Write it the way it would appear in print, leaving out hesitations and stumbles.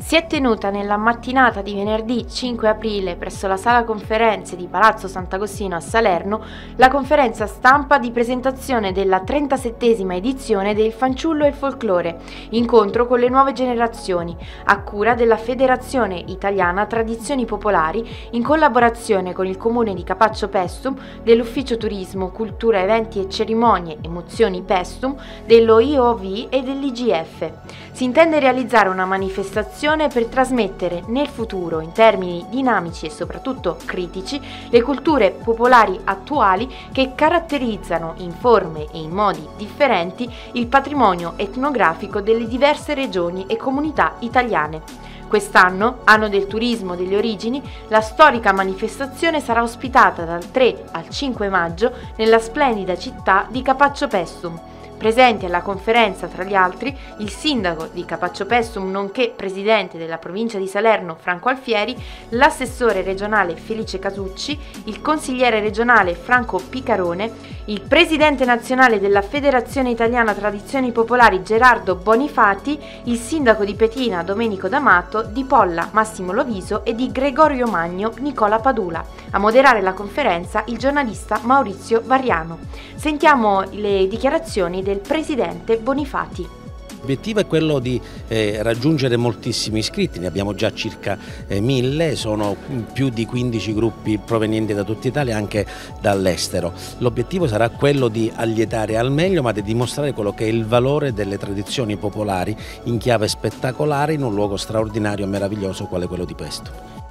Si è tenuta nella mattinata di venerdì 5 aprile presso la sala conferenze di Palazzo Sant'Agostino a Salerno la conferenza stampa di presentazione della 37esima edizione del Fanciullo e il Folklore, incontro con le nuove generazioni, a cura della Federazione Italiana Tradizioni Popolari in collaborazione con il Comune di Capaccio Paestum, dell'Ufficio Turismo, Cultura, Eventi e Cerimonie Emozioni Paestum, dello IOV e dell'IGF. Si intende realizzare una manifestazione per trasmettere nel futuro, in termini dinamici e soprattutto critici, le culture popolari attuali che caratterizzano in forme e in modi differenti il patrimonio etnografico delle diverse regioni e comunità italiane. Quest'anno, anno del turismo delle origini, la storica manifestazione sarà ospitata dal 3 al 5 maggio nella splendida città di Capaccio Paestum. Presenti alla conferenza, tra gli altri, il sindaco di Capaccio Paestum, nonché presidente della provincia di Salerno Franco Alfieri, l'assessore regionale Felice Casucci, il consigliere regionale Franco Picarone, il presidente nazionale della Federazione Italiana Tradizioni Popolari Gerardo Bonifati, il sindaco di Petina Domenico D'Amato, di Polla Massimo Loviso e di Gregorio Magno Nicola Padula. A moderare la conferenza il giornalista Maurizio Variano. Sentiamo le dichiarazioni del presidente Bonifati. L'obiettivo è quello di raggiungere moltissimi iscritti, ne abbiamo già circa 1000, sono più di 15 gruppi provenienti da tutta Italia e anche dall'estero. L'obiettivo sarà quello di allietare al meglio, ma di dimostrare quello che è il valore delle tradizioni popolari in chiave spettacolare in un luogo straordinario e meraviglioso quale quello di Paestum.